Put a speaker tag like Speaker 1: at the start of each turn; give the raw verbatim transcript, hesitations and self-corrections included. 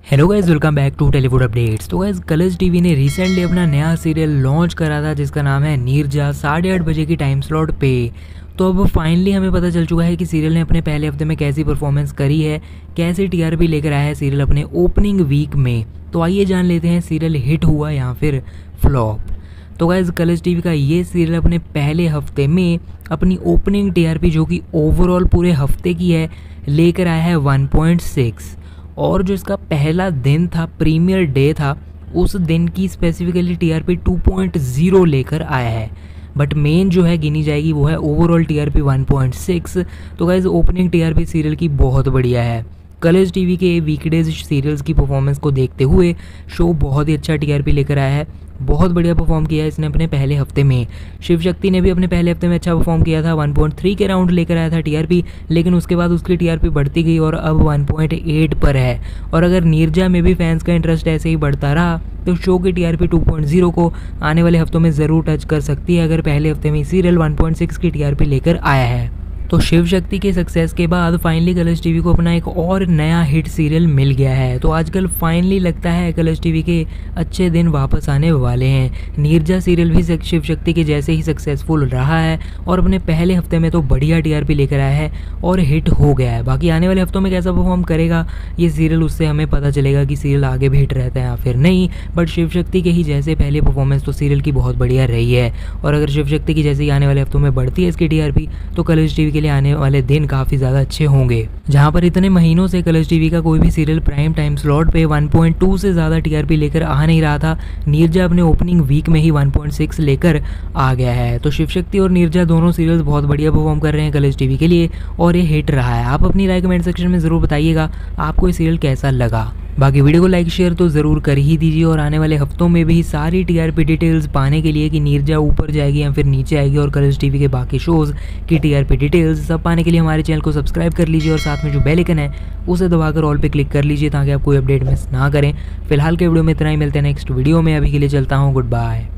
Speaker 1: Hello guys, welcome back to Tellywood updates. तो guys, colors TV ने recently अपना नया सीरियल लॉन्च करा था जिसका नाम है नीरजा, साढ़े आठ बजे की टाइम स्लॉट पे। तो अब फाइनली हमें पता चल चुका है कि सीरियल ने अपने पहले हफ्ते में कैसी परफॉर्मेंस करी है, कैसे टीआरपी लेकर आया है सीरियल अपने ओपनिंग वीक में। तो आइए जान लेते हैं सीरियल हिट हुआ या फिर फ्लॉप। तो गाइस, कलर्स टीवी का ये सीरियल अपने पहले हफ्ते में अपनी ओपनिंग टीआरपी जो कि ओवरऑल पूरे हफ्ते की है लेकर आया है वन पॉइंट सिक्स। और जो इसका पहला दिन था, प्रीमियर डे था, उस दिन की specifically TRP two point zero लेकर आया है। बट मेन जो है गिनी जाएगी वो है overall TRP one point six. तो गाइस, ओपनिंग टीआरपी सीरियल की बहुत बढ़िया है। कलर्स टीवी के वीकडेज सीरियल्स की परफॉर्मेंस को देखते हुए शो बहुत ही अच्छा टीआरपी लेकर आया है। बहुत बढ़िया परफॉर्म किया है इसने अपने पहले हफ्ते में। शिव शक्ति ने भी अपने पहले हफ्ते में अच्छा परफॉर्म किया था, वन पॉइंट थ्री के राउंड लेकर आया था टीआरपी, लेकिन उसके बाद उसकी टीआरपी बढ़ती गई और अब वन पॉइंट एट पर है। और अगर नीरजा में भी फैंस का इंटरेस्ट ऐसे ही बढ़ता रहा तो शो की टीआरपी टू पॉइंट ज़ीरो को आने वाले हफ्तों में ज़रूर टच कर सकती है, अगर पहले हफ्ते में सीरियल वन पॉइंट सिक्स की टीआरपी लेकर आया है। तो शिव शक्ति के सक्सेस के बाद फाइनली कलर्स टीवी को अपना एक और नया हिट सीरियल मिल गया है। तो आजकल फाइनली लगता है कलर्स टीवी के अच्छे दिन वापस आने वाले हैं। नीरजा सीरियल भी शिव शक्ति के जैसे ही सक्सेसफुल रहा है और अपने पहले हफ्ते में तो बढ़िया टीआरपी लेकर आया है और हिट हो गया है। बाकी आने वाले हफ्तों में कैसा परफॉर्म करेगा ये सीरियल, उससे हमें पता चलेगा कि सीरियल आगे भी हिट रहता है या फिर नहीं। बट शिव शक्ति के ही जैसे पहले परफॉर्मेंस तो सीरियल की बहुत बढ़िया रही है, और अगर शिव शक्ति की जैसे ही आने वाले हफ्तों में बढ़ती है इसकी टीआरपी तो कलर्स टीवी के लिए आने वाले दिन काफी ज्यादा अच्छे होंगे। जहां पर इतने महीनों से कलर्स टीवी का कोई भी सीरियल प्राइम टाइम स्लॉट पे वन पॉइंट टू से ज्यादा टीआरपी लेकर आ नहीं रहा था, नीरजा अपने ओपनिंग वीक में ही वन पॉइंट सिक्स लेकर आ गया है। तो शिव शक्ति और नीरजा दोनों सीरियल्स बहुत बढ़िया परफॉर्म कर रहे हैं कलर्स टीवी के लिए और ये हिट रहा है। आप अपनी राय कमेंट सेक्शन में जरूर बताइएगा आपको ये सीरियल कैसा लगा। बाकी वीडियो को लाइक शेयर तो ज़रूर कर ही दीजिए, और आने वाले हफ्तों में भी सारी टीआरपी डिटेल्स पाने के लिए कि नीरजा ऊपर जाएगी या फिर नीचे आएगी और कलर्स टीवी के बाकी शोज़ की टीआरपी डिटेल्स सब पाने के लिए हमारे चैनल को सब्सक्राइब कर लीजिए और साथ में जो बेल आइकन है उसे दबाकर ऑल पे क्लिक कर लीजिए ताकि आप कोई अपडेट मिस ना करें। फिलहाल के वीडियो में इतना ही, मिलते हैं नेक्स्ट वीडियो में। अभी के लिए चलता हूँ, गुड बाय।